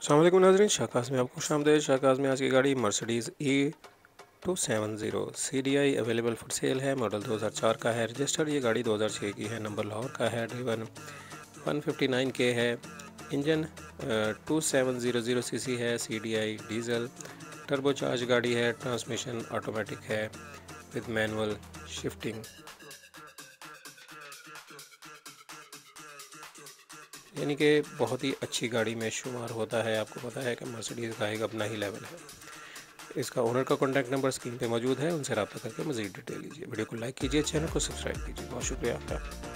अस्सलाम वालेकुम नाज़रीन, शाकास में आपको खुशामदीद। शाकास में आज की गाड़ी Mercedes E270 CDI available for sale है। मॉडल 2004 का है। रजिस्टर्ड ये गाड़ी 2006 की है। नंबर लाहौर का है। ड्रिवन 159K है। इंजन 2700 सीसी है। CDI डीज़ल टर्बोचार्ज गाड़ी है। ट्रांसमिशन ऑटोमेटिक है विद मैनुअल शिफ्टिंग, यानी कि बहुत ही अच्छी गाड़ी में शुमार होता है। आपको पता है कि मर्सिडीज़ का एक अपना ही लेवल है। इसका ओनर का कॉन्टैक्ट नंबर स्क्रीन पे मौजूद है, उनसे रब्ता करके मज़ीद डिटेल लीजिए। वीडियो को लाइक कीजिए, चैनल को सब्सक्राइब कीजिए। बहुत शुक्रिया आपका।